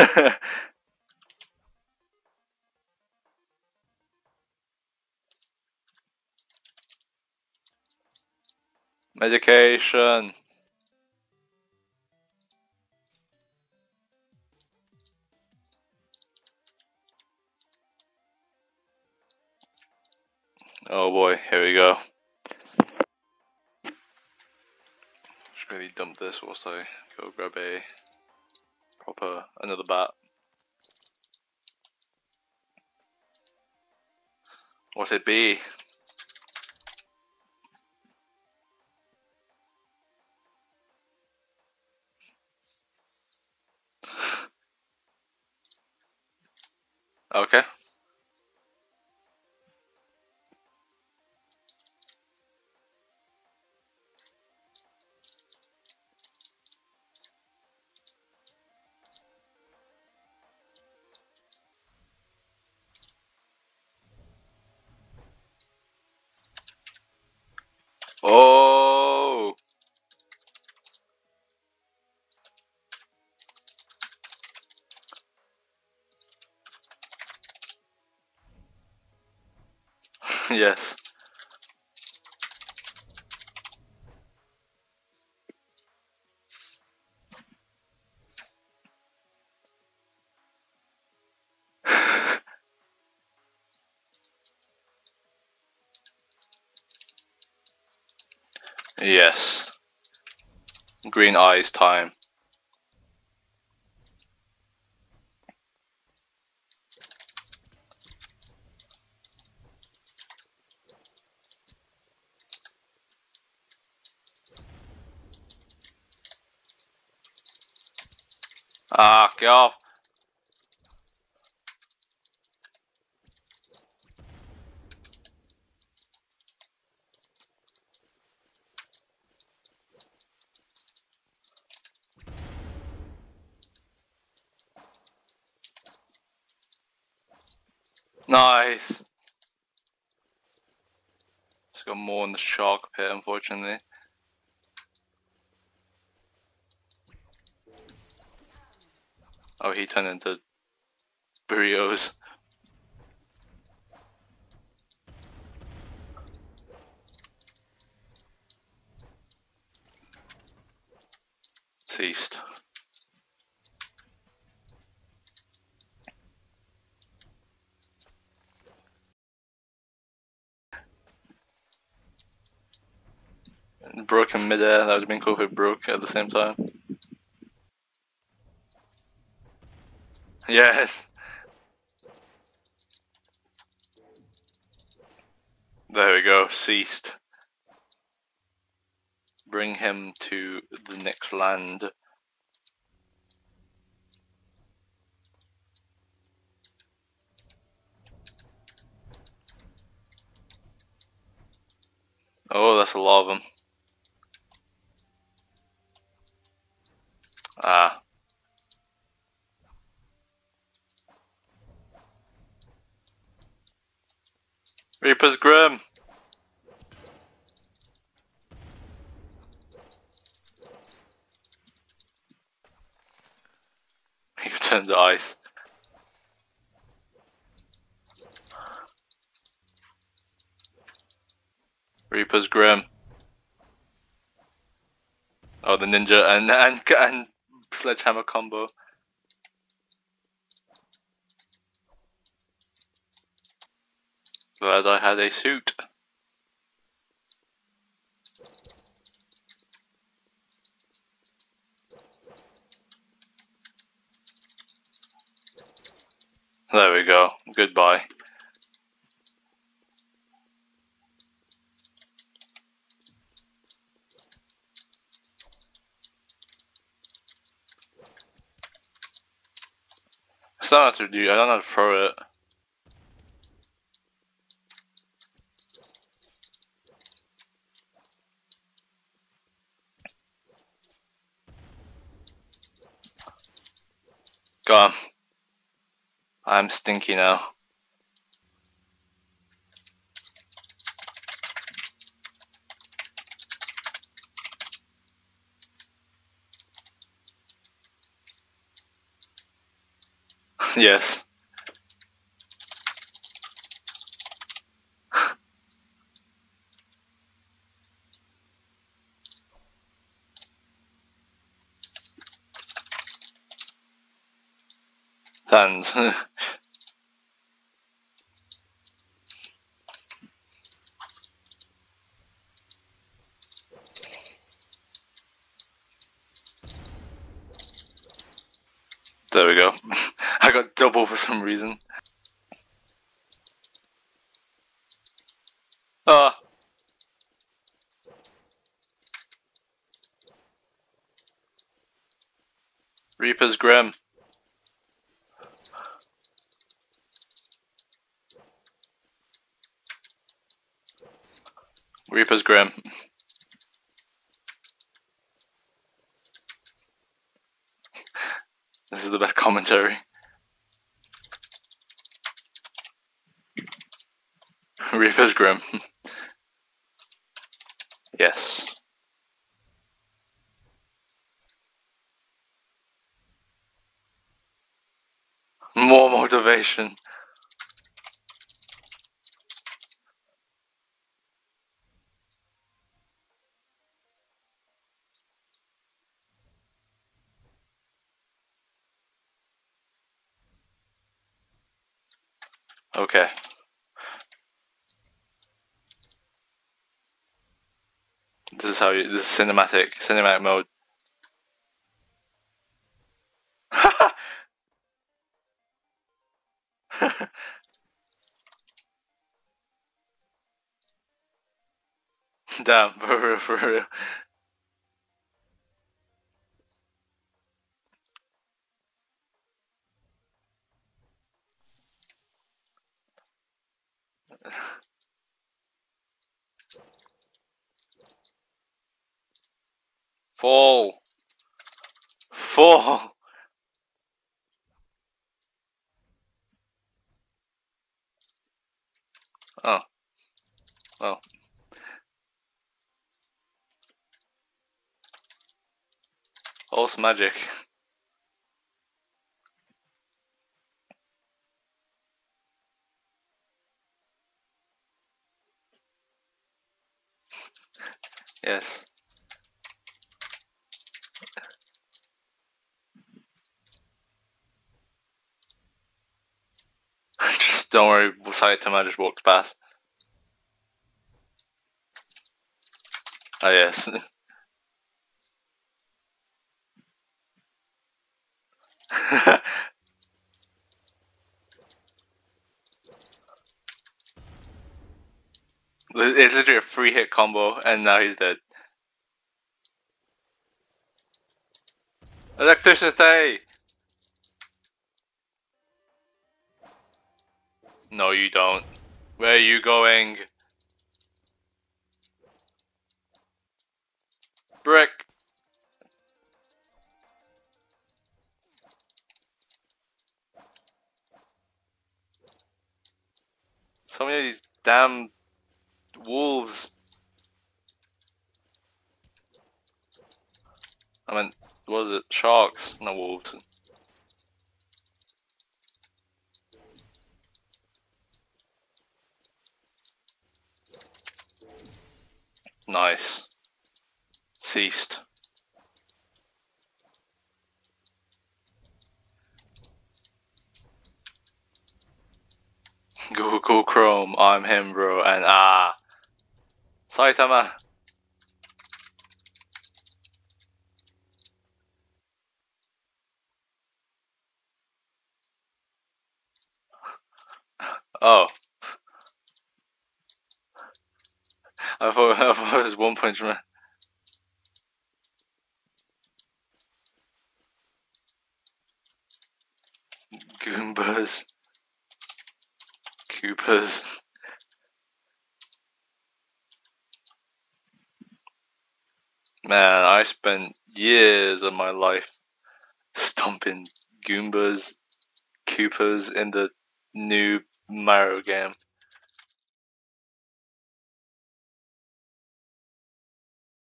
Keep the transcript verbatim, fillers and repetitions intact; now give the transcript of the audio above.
Medication. Oh boy, here we go. Should really dump this whilst I go grab a proper another bat. What it be? Okay. Oh. Yes. Yes. Green eyes time. Ah, get off. Nice. Just got more in the shark pit, unfortunately. Oh, he turned into burritos. Ceased. Broke in midair, that would have been cool if it broke at the same time. Yes! There we go, ceased. Bring him to the next land. Oh, that's a lot of them. Ah. Reaper's Grim! He turned to ice. Reaper's Grim. Oh, the ninja and and and sledgehammer combo. Glad I had a suit. There we go. Goodbye. I still have to do. I don't know how to throw it. Go on. I'm stinky now. Yes. Fans. There we go. I got double for some reason. Ah. Reaper's Grim. Reaper's Grim. This is the best commentary. Reaper's Grim. Yes. More motivation. Okay. This is how you. This is cinematic. Cinematic mode. Damn, for real, for real. Fall. Fall. Oh. Well. Horse magic. Yes. Just don't worry, Saitama just walked past. Oh yes. It's literally a free hit combo and now he's dead. Electricity! No you don't. Where are you going? Brick! So many of these damn wolves. I mean, what was it? Sharks, not wolves. Nice. Ceased. Google Chrome, I'm him, bro, and ah. Saitama. Oh. I thought, I thought it was One Punch Man. Goombas. Koopas. Man, I spent years of my life stomping Goombas, Koopas in the new Mario game.